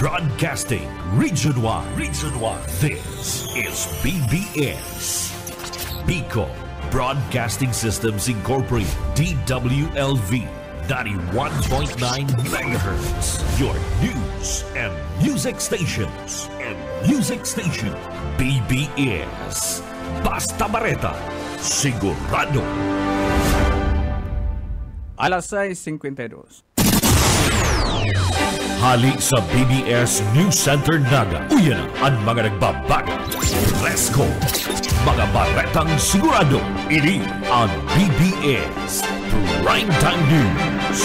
Broadcasting Region 1. This is BBS. Bicol Broadcasting Systems Incorporated. DWLV 91.9 MHz. Your news and music stations. BBS. Basta Bareta. Sigurado. Alas 6:52. Hali sa BBS News Center Naga. Uyan ang mga nagbabago. Let's go! Mga baretang sigurado. Ini ang BBS Primetime News.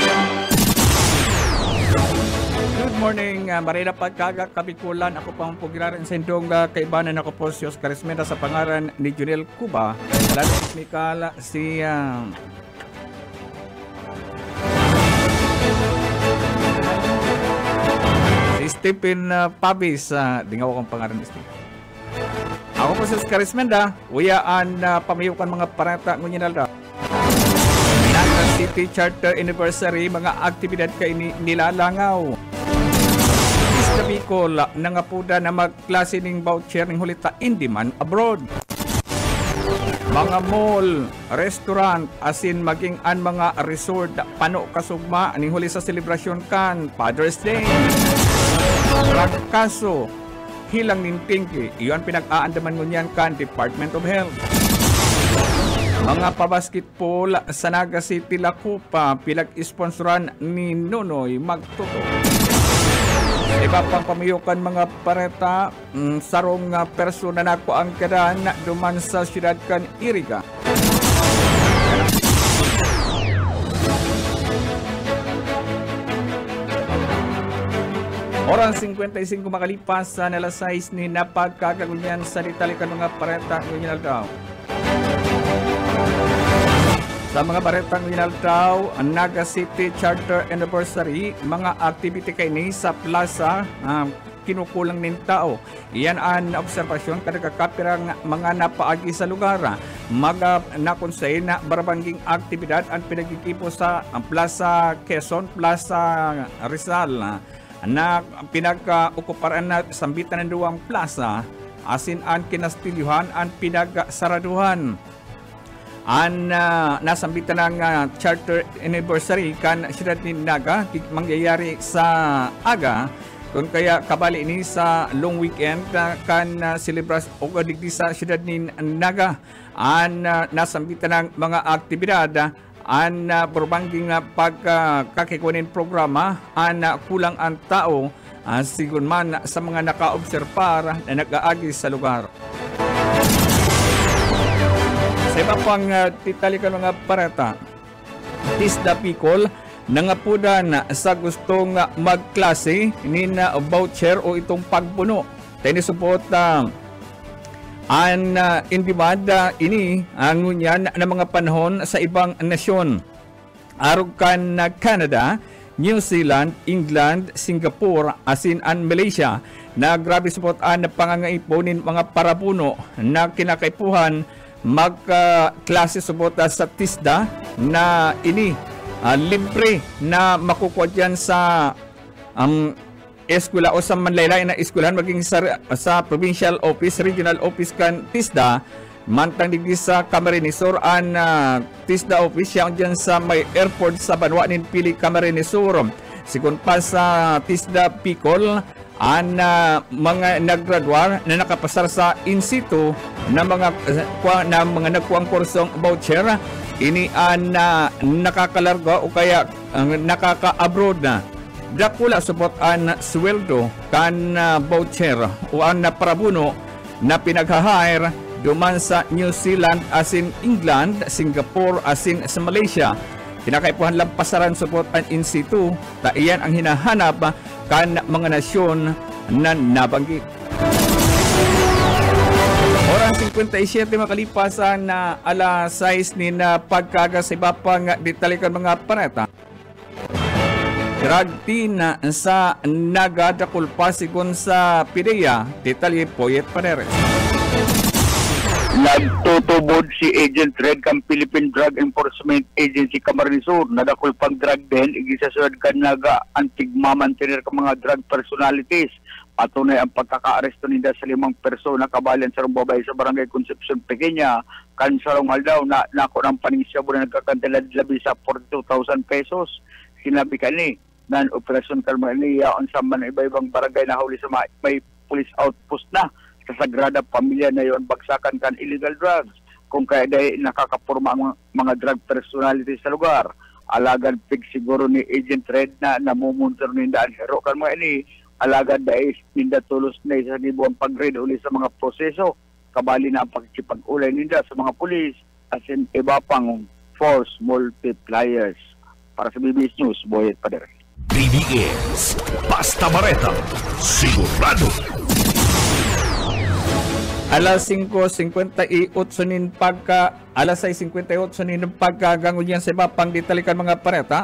Good morning, Marina Pagkaga, Kabikulan. Ako pang pugirarin sa indong kaibanan ako po si Oscar Esmenda sa pangaran ni Junel Cuba. Lalo teknikal si Stephen Pabis. Dingaw akong pangaran ni Stephen. Ako po si Oscar Esmenda. Uyaan pamayukan mga parata ngunyan na Naga City Charter Anniversary, mga aktibidad kay nilalangaw. Sa Bicol, nangapuda na magklase ng voucher ng hulita in demand abroad. Mga mall, restaurant, asin maging an mga resort, pano kasugma, aning huli sa selebrasyon kan, Father's Day. Ragkaso, hilang nintingki, iyon pinag-aandaman ngunyan kan Department of Health. Mga pabasketball sa Naga City Lacupa, pilag-sponsoran ni Nonoy Magtuto. Iba pang pamiyukan mga pareta, sarong persona na ko ang kadaan duman sa siyudad kan Iriga. Oras 55 makalipas sa alas 6 ni napagkakagunyan sa ditalikan mga pareta ngunyan daw. Sa mga baretang winaltaw, ang Naga City Charter Anniversary, mga activity kay ni sa plaza, kinukulang ng tao. Iyan ang obserbasyon kadagakapirang mga napaagi sa lugar. Mga nakonsay na barbangging aktibidad ang pinagikipo sa Plaza Quezon, Plaza Rizal, na pinag-ukuparan na sambitan ng duwang plaza, asin ang kinastilyuhan ang pinag-saraduhan. Ang nasambitan ng Charter Anniversary kan siyudad ni Naga mangyayari sa aga kung kaya kabali ini sa long weekend kan celebras o digdi sa siyudad ni Naga. Ang nasambitan ng mga aktibidad ang berbangging pagkakikunin programa ang kulang ang tao sigun man sa mga nakaobserbar na nag-aagi sa lugar. Sa iba pang titalikan mga parata, Tisda Bicol nangapudan sa gustong magklase ni na voucher o itong pagpuno. Tinisupot ang in-demand ini ang ngunyan na mga panahon sa ibang nasyon. Arugan na Canada, New Zealand, England, Singapore, asin an Malaysia na grabe support na pangangaiponin mga parapuno na kinakaipuhan magklase subota sa Tisda na ini libre na makukuha dyan sa eskwela o sa manlaylay na eskwelahan maging sa provincial office, regional office kan Tisda, mantang digdi sa Camarines-Sur an Tisda office yang dyan sa may airport sa Banwa nin Pili Camarines-Sur. Sigun pa sa Tisda Bicol, ang mga naggraduar na nakapasar sa in situ na mga nagkuang kursong voucher, ini ang nakakalarga o kaya nakaka-abroad na. Dakula support ang sweldo kan voucher o ang parabuno na pinag-hire duman sa New Zealand asin England, Singapore asin sa Malaysia. Kinakaipuhan lang pasaran support ang in situ, ta iyan ang hinahanap kan mga nasyon na nabanggit. Oras 57 makalipasan na alas 6 ni na pagkaga sa iba pang ditalikan mga pareta. Dragtin sa Naga Dakulpa sigun sa Pideya, detalye Poyet Paneres. Nagtutubod si Agent Red kang Philippine Drug Enforcement Agency Camarines Sur. Nadakol pang drug din, igisasunod ka naga-antigmamantener ka mga drug personalities. Patunay ang pagkaka-aresto nila sa 5 persona kabalan sa rumbabay sa Barangay Concepcion Pequeña. Kansarong haldaw na nako ng paningsyabo na nagkakantala labi sa 42,000 pesos. Sinabi ka ni, operasyon Carmania on sa man iba-ibang barangay na huli sa may police outpost na. Sa Sagrada Pamilya na yon bagsakan kan illegal drugs kung kaya dahil nakakapurma ang mga drug personalities sa lugar. Alagad pig siguro ni Agent Red na namumunter ni daan hero kan mga ini alagad dahil ninda tulos na isa nibo ang pag-read uli sa mga proseso kabali na ang pagkipag-ulay ninda sa mga pulis as in iba pang force multipliers. Para sa BBS News, Boyet Pader. BBS Basta Bareta Sigurado. Alas 5:58 nin pagka alas 6:58 nin pagkagangon yan sa iba pang ditalikan mga pareta.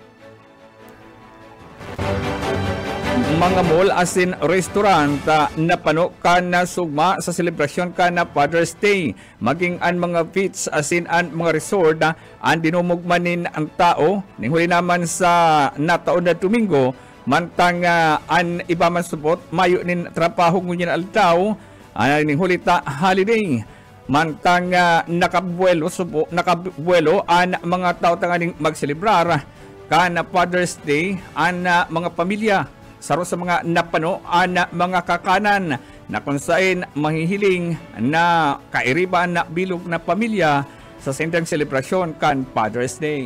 Mga mall as in restaurant napano ka na sugma sa selebrasyon ka na Father's Day. Maging an mga feats as in an mga resort ang dinumugmanin ang tao. Nihuli naman sa nataon na Domingo mantang an iba man subot mayo nin trabaho ngunyan altaw. Ning hulita holiday mantang nakabuelo ang mga tao tanganing magselebrar kana Father's Day an mga pamilya saro sa mga napano an mga kakanan na kung saan mahihiling na kairiban na bilog na pamilya sa sendang selebrasyon kan Father's Day.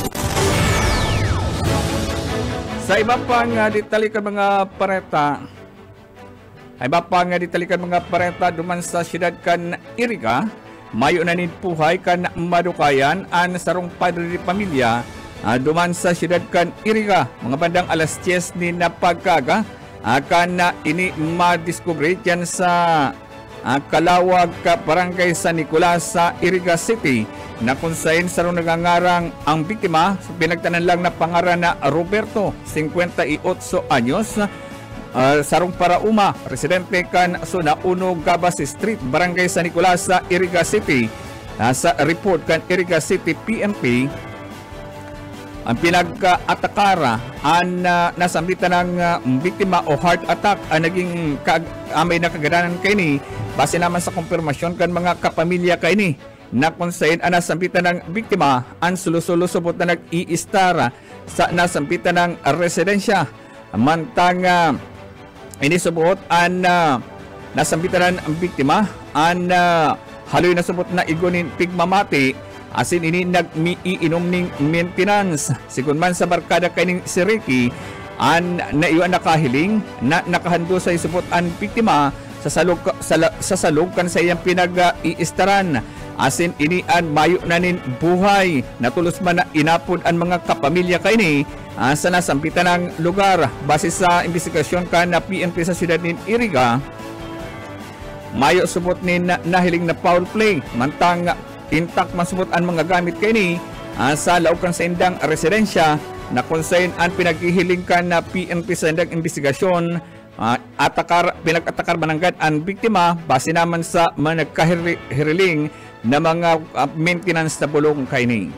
Sa iba pang ditalikan mga pareta ay bapang ditalikan mga pareta duman sa siyudad kan Iriga, mayo na puhay kan madukayan an sarong padre di pamilya duman sa siyudad kan Iriga. Mga bandang alas 10 ni napagkaga akan na ini madiskubre dyan sa Kalawag ka Barangay San Nicolas sa Iriga City na kung saan sarong nagangarang ang biktima sa pinagtanan lang na pangaran na Roberto, 58 anyos, sarong parauma, residente kan Suna 1 Gabas Street, Barangay San Nicolas sa Iriga City. Sa report kan Iriga City PNP, ang pinag-atakara ang nasambitan ng biktima o heart attack ang naging amay na kagadanan kay ni base naman sa konfirmasyon kan mga kapamilya kay ni na kung saan ang nasambitan ng biktima ang sulusulusubot na nag-i-istara sa nasambitan ng residensya. Mantang inisubot ang nasambitan ng biktima ang haloy na subot na igunin pigmamati asin ini nag-iinom ning maintenance. Sigun man sa barkada kay si Ricky an naiwan nakahiling na nakahando sa isubot ang biktima sa salog kan sa iyang pinag-iistaran. Asin ini an mayo na nin buhay natulos man na inapod ang mga kapamilya kay ni sa nasampitan ng lugar. Base sa investigasyon ka na PNP sa siyudad ni Iriga, mayo subot ni nahiling na foul play mantang intact masubot ang mga gamit kay ni sa laog kan sa indang residensya na kung saan ang pinaghihiling ka na PNP sa indang investigasyon pinag-atakar mananggad ang biktima base naman sa managkahiriling na mga maintenance na bulong kay ni.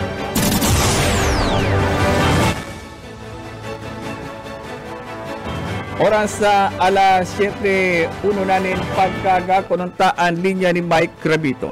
Oras sa alas 7:01 nanin pagkaga kununtaan linya ni Mike Grabito.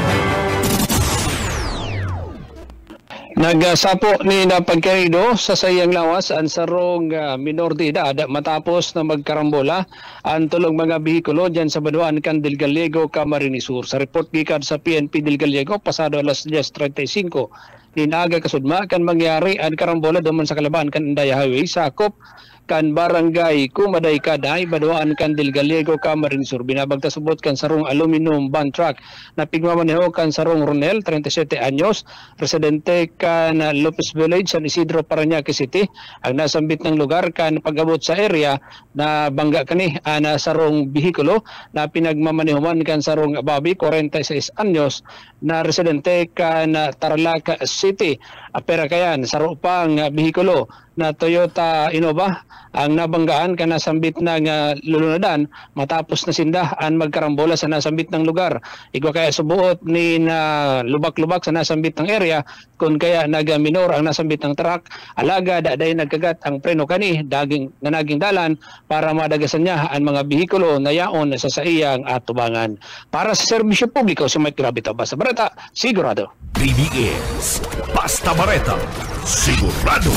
Nagsapo ni na pagkarido sa sayang lawas ang sarong minor de edad matapos na magkarambola ang tulong mga bihikulo dyan sa Baduan kan Del Gallego, Camarines Sur. Sa report gikan sa PNP Del Gallego pasado alas 10:35 dinaga kasudma kan mangyari ang karambola duman sa Kalaban kan Indaya Highway sakop kan barangay Kumaday Kaday, Baduan kan Del Gallego, Camarines Sur. Binabagta subot kan sarong aluminum van truck na pigmamaneho kan sarong Ronel, 37 anyos, residente kan Lopez Village, San Isidro, Parañaque City. Ang nasambit ng lugar kan pag-abot sa area na bangga kani na sarong bihikulo na pinagmamanehuman kan sarong Bobby, 46 anyos, na residente kan Tarlac City. Apera kayan, saro pang bihikulo na Toyota Innova ang nabanggaan ka nasambit ng lulunadan matapos na sindahan magkarambola sa nasambit ng lugar. Igwa kaya subuot ni na lubak-lubak sa nasambit ng area kung kaya nag-minor ang nasambit ng truck. Alaga daday nagkagat ang preno kani na naging dalan para madagasan niya ang mga bihikulo na yaon sa saiyang atubangan. Para sa serbisyo publiko si Mike Gravito, Basta Bareta, sigurado. BBS Basta Bareta, sigurado.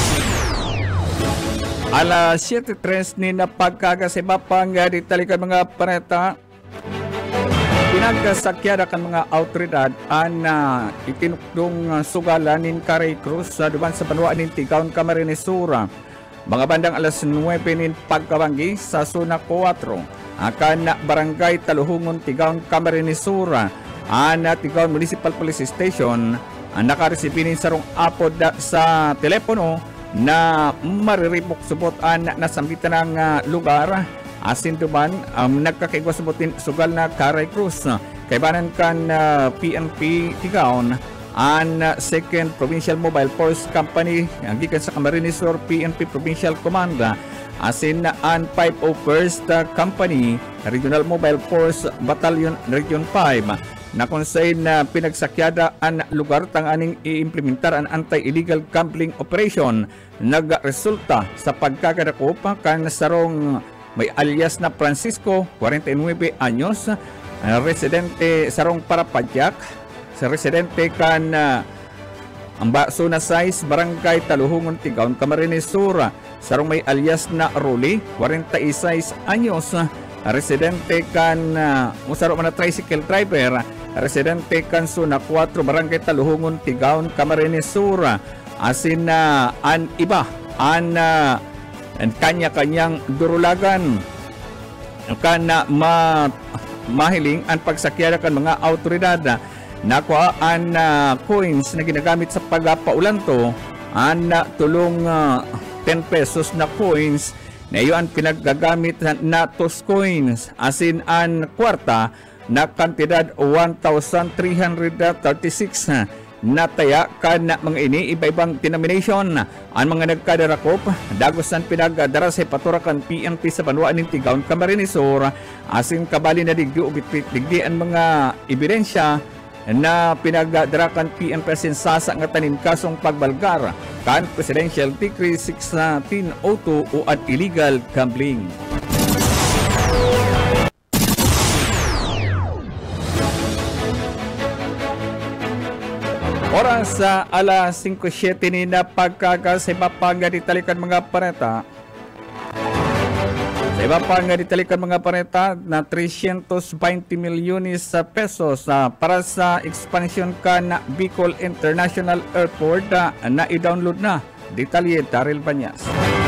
Alas 7:03 ni napagkagasiba pang di talikan mga pareta. Pinagkasakyada kan mga autoridad an itinukdong sugalan nin Caray Cruz sa duman sa banwa nin Tigaon, Camarines Sur. Mga bandang alas 9 nin pagkabanggi sa Zona 4 akan barangay Taluhungon, Tigaon, Camarines Sur. Tigaon Municipal Police Station ang nakaresipinin sarong apod sa telepono na mariripok subotan na sambitan ng lugar asin duman nagkakaigwa subotin sugal na Caray Cruz kaibanan kan PNP Tigaon an 2nd Provincial Mobile Force Company ang gikan sa Camarines Sur PNP Provincial Command asin an 501st Company Regional Mobile Force Battalion Region 5 na konsayin na pinagsakyada ang lugar tanganing i-implementar ang anti-illegal gambling operation nagresulta sa pagkakadako kan sarong may alias na Francisco, 49 anyos, residente sarong Parapadyak, sa residente kan ang Zona 6, Barangay Taluhungon, Tigaon, Camarines Sur, sarong may alias na Ruli, 46 anyos, residente kan usaro man na tricycle driver, residente kan Zona 4, Barangay Taluhungon, Tigaon, Camarines Sur, asin an iba an kanya-kanyang durulagan kana mahiling ang pagsakyan kan mga autoridad nakuha an coins na ginagamit sa pagpaulanto an tulong 10 pesos na coins na iyo ang pinaggagamit na tos coins asin an kwarta na kantidad 1,336 nataya kan mga ini iba-ibang denomination ang mga nagkadarakop dagosan pinagdara sa paturakan PNP sa banwa ning Tigaon, Camarines Sur asin kabali na digdi digdi ang mga ebidensya na pinagdarakan PNP sinsasa nga tanin kasong pagbalgar kan Presidential Decree 1602 o at illegal gambling. Oras sa alas 5:07 ni na pagkakasiba pang ditalikan mga pareta. Sa iba pang ditalikan mga pareta na 320 milyones pesos para sa expansion kan Bicol International Airport na i-download na. Detalye Daryl Banyas.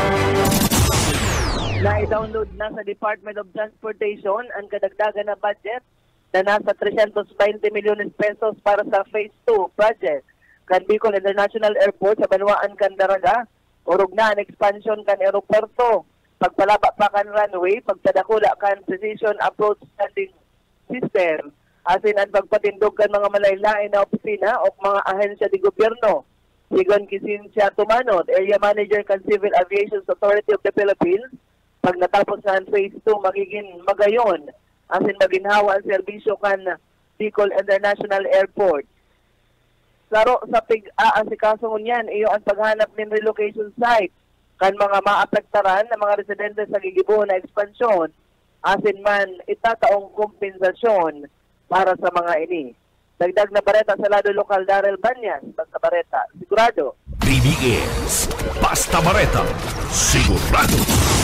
Na i-download na sa Department of Transportation ang kadagdagan na budget na nasa 320 milyones pesos para sa Phase 2 project kan Bicol International Airport sa Banwaan kan Daraga, urog na ang expansion kan aeroporto, pagpalaba pa kan runway, pagsadakula kan precision approach landing system, asin ang pagpatindog kan mga malaylain na opisina o mga ahensya di gobyerno. Sigon Kisinsia Tumanod, Area Manager kan Civil Aviation Authority of the Philippines, pag natapos na ang Phase 2 magiging magayon asin maginhawa ang serbisyo kan Bicol International Airport. Laro sa pig-aasikaso niyan, iyo ang paghanap ng relocation site kan mga maapektaran na mga residente sa gigibuhon na ekspansyon, asin man itataong kompensasyon para sa mga ini. Dagdag na bareta sa lado lokal Daryl Banyas, Basta Bareta, sigurado. BBS Basta Bareta, sigurado.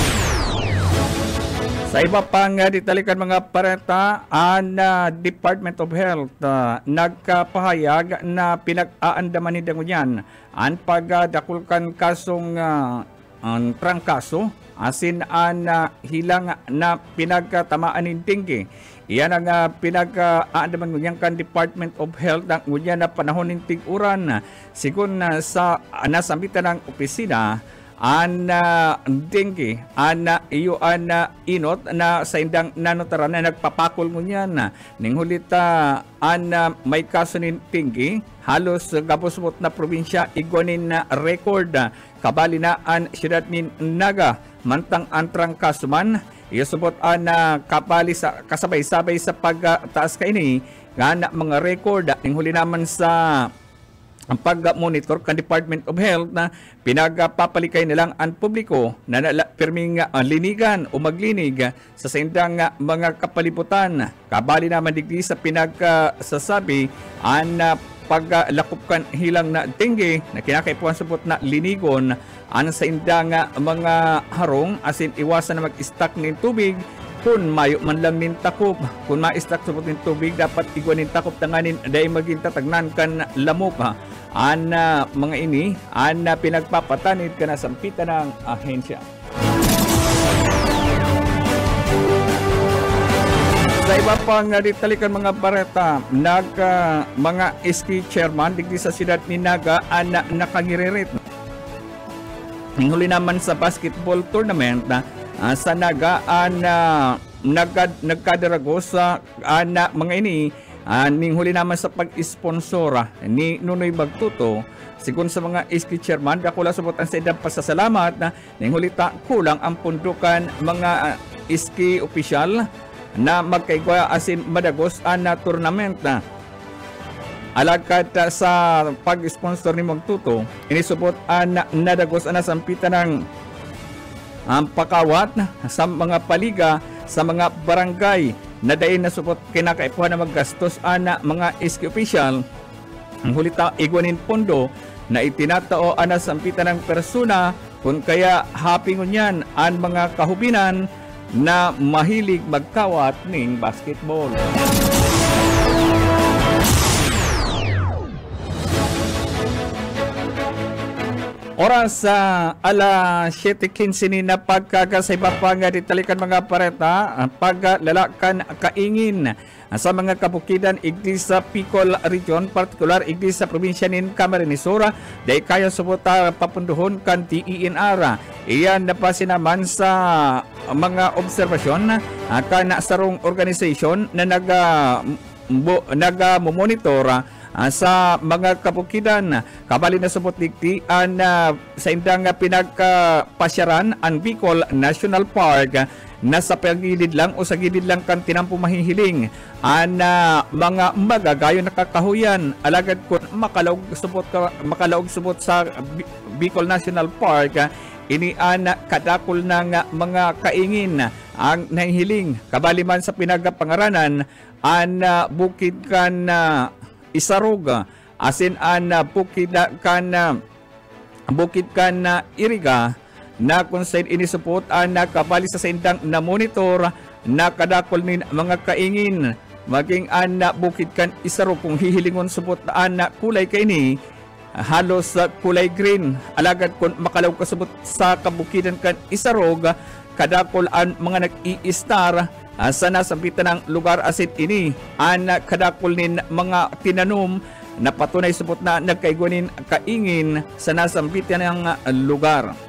Sa iba pang ditalikan mga pareta, ang Department of Health nagkapahayag na pinag-aandaman ni Dangunyan ang pagdakulkan kasong trangkaso asin ang hilang na pinagkatamaan ng dengue. Iyan ang pinag-aandaman ngunyan kan Department of Health ang ngunyan na panahon ng tig-uran. Sigun sa nasambitan ng opisina, dengue, iyo inot na sa indang nanotaran na nagpapakol ngunyan ning hulita may kaso ni dengue halos gabosbot na probinsya igonin na record kabali na ang siyudad ni Naga mantang antrang kasuman isubot na kabali sa kasabay-sabay sa pagtaas kaini nga na mga record ning huli naman sa ang pag-monitor kan Department of Health na pinagpapalikay nilang ang publiko na pirming linigan o maglinig sa sindang mga kapalibutan. Kabali naman digdi sa pinagsasabi ang paglakop kan hilang na dengue na kinakaipuan subot na linigon ang sa indang mga harong asin iwasan na mag-stock ng tubig kung mayo man lang nin takop. Kung ma-stock subot ng tubig dapat igwan nin takop tanganin dahil maging tatagnan kan lamok mga ini pinagpapatanid ka na sampitan ng ahensya. Sa iba pang ditalikan mga bareta, mga SK chairman digdi sa siyudad ni Naga nakangiririt. Huli naman sa basketball tournament sa Naga nagkadarago sa mga ini ning huli naman sa pag-sponsora ni Nunoy Magtuto. Sigun sa mga SK chairman, dakula subot ang sa idang pasasalamat na ning huli kulang ang pundukan mga SK official na magkaigwa asin madagos na tournament na alagad sa pag-sponsor ni Magtuto. Inisubot na nadagos na sampitan ng pakawat sa mga paliga sa mga barangay na dahin na supot kinakaipuhan na maggastos ana mga SK official ang hulita igwanin pondo na itinatao ana sampitan ng persona kung kaya hapingon yan ang mga kahubinan na mahilig magkawat ning basketball. Oras sa alas 7:15 ni na pagkakasay pang ditalikan mga pareta ang paglalakan kaingin sa mga kabukidan igdi sa Bicol Region, partikular igdi sa probinsya ni Camarines Sur, dahil kaya subuta papunduhon kan TENR. Iyan napasin naman sa mga obserbasyon kan sarong organisasyon na nagamonitor sa mga kabukidan. Kabali na subot digdi sa indang pinagpasyaran ang Bicol National Park na sa pagilid lang o sa gilid lang kan tinampo mahihiling mga magagayo nakakahuyan alagad kun makalaog subot sa Bicol National Park ini kadakol ng mga kaingin ang nahihiling. Kabali man sa pinagpangaranan bukid kan Isarog asin bukid kan Iriga na kung sa inisupot kabali sa sindang na monitor na kadakol ni mga kaingin maging bukid kan Isarog kung hihilingon supot na kulay kaini halos kulay green alagad kung makalaw kasubot sa kabukidan kan Isarog kadakol ang mga nag-i-star sa nasampitan ng lugar asit ini kadakol nin mga tinanom na patunay subot na nagkaiguanin kaingin sa nasampitan ng lugar.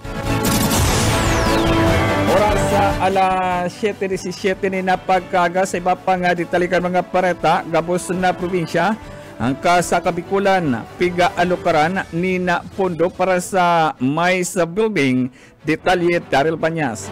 Oras sa alas 7:17 ni na pagkaga sa iba pang ditalikan mga pareta gabos na probinsya ang sa Kabikulan piga alukaran ni na pondo para sa mais building. Detalye Daryl Banyas.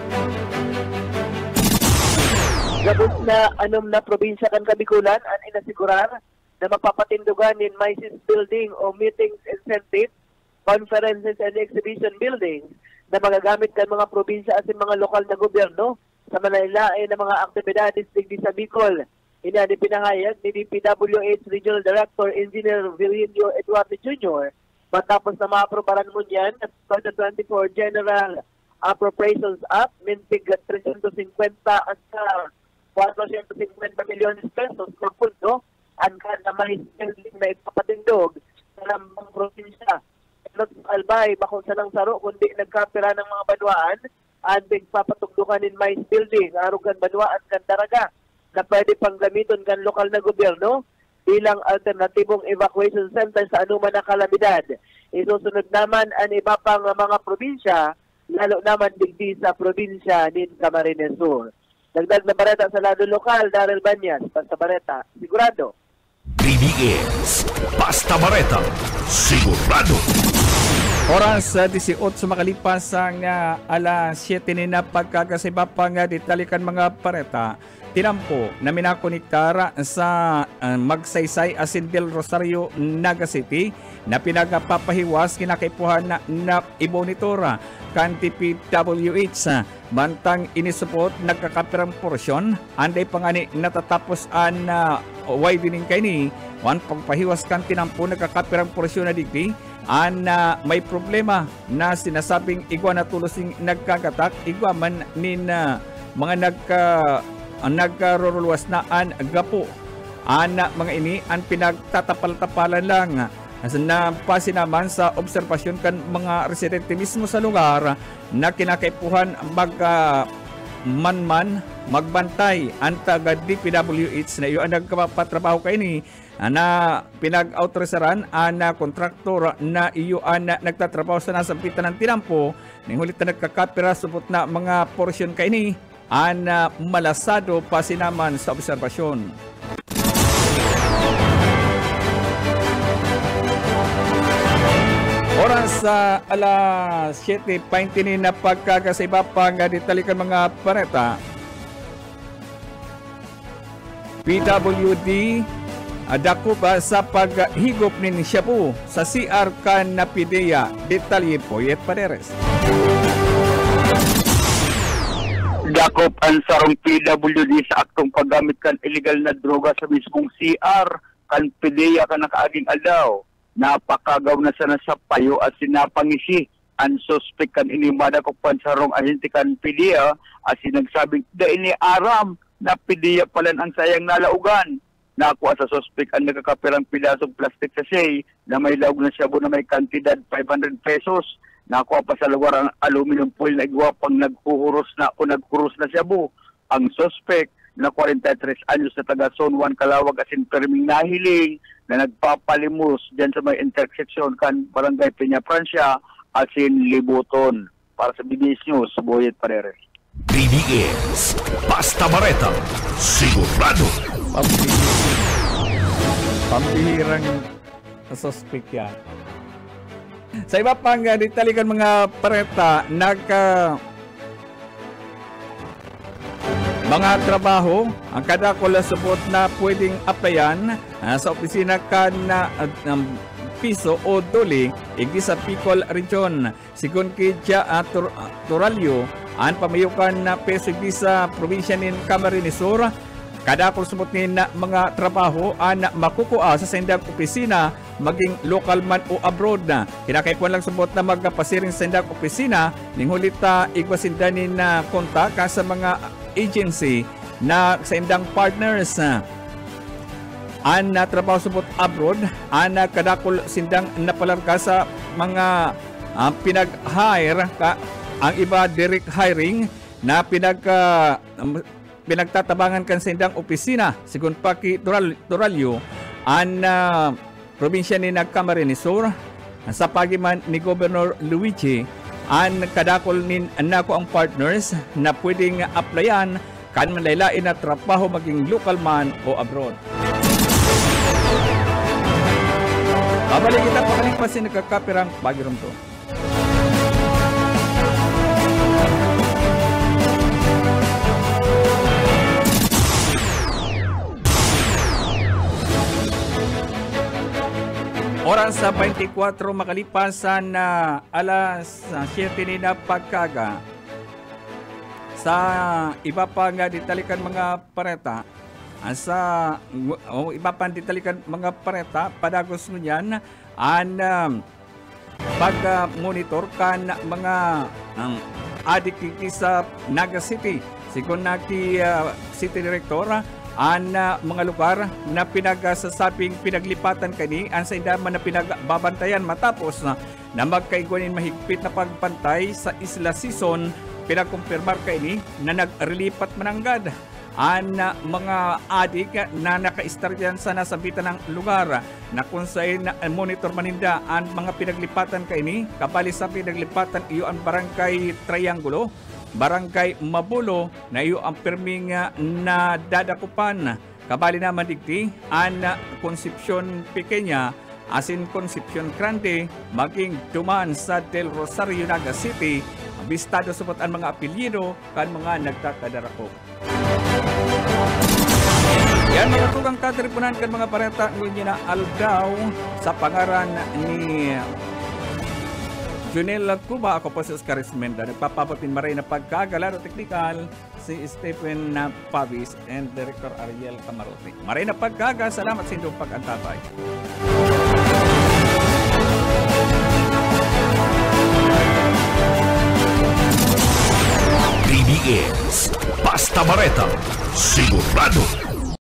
Gabos na na probinsya kan Kabikulan ang inasigurar na mapapatindugan in MICES building o meetings, incentives, conferences and exhibition buildings na magagamit kan mga probinsya at mga lokal na gobyerno sa manailain ng mga aktibidades digdi sa Bicol. Ina ni pinahayag ni DPWH Regional Director Engineer Virgilio Eduardo Jr. matapos na maaprobaran mo niyan at 2024 General Appropriations Act mintig 350 at 450 milyones pesos na pundo ang kanamay building na ipapatindog sa lambang probinsya. Not albay, bakong sa nang saro, kundi nagkapira ng mga banwaan at nagpapatugdukan in mais building, arugan banwaan kan daraga na pwede pang gamiton kan lokal na gobyerno bilang alternatibong evacuation center sa anuman na kalamidad. Isusunod naman ang iba pang mga probinsya, lalo naman digdi sa probinsya ni Camarines Sur. Dagdag na bareta sa lado lokal, Daryl Banyas, Basta Bareta, sigurado. BBS, Basta Bareta, sigurado. Oras sa 18 makalipas ang alas 7 na pagkakasiba pa nga ditalikan mga pareta. Tinampo na minakonektar sa Magsaysay asin Del Rosario, Naga City na pinagapapahiwas kinakaipuhan na ibonitora kan TPWH. Bantang inisupot nagkakapirang porsyon anday pangani natatapos an widening kay ni wan pagpahiwas kan tinampo nagkakapirang porsyon na digdi an may problema na sinasabing igwa na tulosing nagkagatak igwa man nin mga nagkaruruluwas na an gapo an mga ini an pinagtatapal-tapalan lang na pasi naman sa obserbasyon kan mga residente mismo sa lugar na kinakaipuhan manman magbantay ang taga DPWH na iyo ang nagpapatrabaho kay ni na pinag-autorisaran na kontraktor na iyo ang nagtatrabaho sa nasampitan ng tinampo ning hulit na nagkakapira supot na mga porsyon kay ni ang malasado pasi naman sa obserbasyon. Oras sa alas 7:20 na pagkakasiba pa nga ditalikan mga pareta. PWD adako ba sa paghigop ni Shabu sa CR kan na PIDEA. Detalye po Yet Pareres. Dakop ang sarong PWD sa aktong paggamit kan illegal na droga sa mismong CR kan PIDEA kan nakaaging aldaw. Napakagaw na sana sa payo at sinapangisi ang suspect kan inimada ko pansarong ahente kan PIDEA at sinagsabing da ini aram na PIDEA pala ang sayang nalaugan. Nakuha sa suspect ang nagkakapirang pilasong plastic sachet na may laog na shabu na may kantidad 500 pesos. Nakuha pa sa lugar ang aluminum foil na igwa pang naghuhuros na shabu. Ang suspect na 43 anyos na taga Zone 1 Calawag asin perming nahiling na nagpapalimos dyan sa may intersection kan Barangay Peña Francia asin Libuton. Para sa BBS News, Boyet Pareres. BBS Basta Bareta sigurado. Pambihirang suspect yan. Sa iba pang ditalikan mga pareta mga trabaho ang kadakol subot na pwedeng applyan sa opisina kan piso o doli igdi sa Bicol Region. Sigun kay Turalio ang pamayukan na peso igdi sa probinsya nin Camarines Sur. Kadakol subot ni na mga trabaho ang makukuha sa sendang opisina maging local man o abroad na. Kinakaikuan lang subot na magpasiring sendang opisina ning hulita igwasindanin na kontak sa mga agency na sendang partners an trabaho subot abroad an kadakol sindang napalarga sa mga pinag-hire ang iba direct hiring na pinagtatabangan kan sindang opisina sigun pa ki Turalio an probinsya ni Camarines Sur sa pagiman ni Governor Luigi an kadakol nin nako ang partners na pwedeng applyan kan manlaylain na trabaho maging local man o abroad. Babalik kita pakalipasin nagkakapirang Baguio to. Oras sa 24 makalipasan na alas 7 na pagkaga. Sa iba pa nga ditalikan mga pareta, iba pa ditalikan mga pareta, padagos mo yan, ang pag-monitor kan mga adik sa Naga City. Sigun na ki City Director, ang mga lugar na pinagsasabing pinaglipatan kani ang sa indaman na pinagbabantayan matapos na magkaigwanin mahigpit na pagpantay sa Isla Sison pinagkumpirmar kani na nagrelipat mananggad ang mga adik na nakaistaryan sa nasabitan ng lugar na kung saan monitor maninda ang mga pinaglipatan kani kabali sa pinaglipatan iyo ang Barangay Triangulo, Barangay Mabulo na iyo ang perming na dadakupan. Kabali naman digdi ang Concepcion Pequeña asin Concepcion Grande, maging duman sa Del Rosario, Naga City, bistado supot ang mga apelyido kan mga nagkakadarako. Yan mga tugang katripunan kan mga pareta ngunyan na aldaw sa pangaran ni Junel Cuba. Ako po si Oscar Esmenda. Nagpapapatin maray na pagkagalaro teknikal si Stephen Pavis and Director Ariel Camarote. Maray na pagkaga. Salamat sa inyong pag-antabay. BBS Basta Bareta, sigurado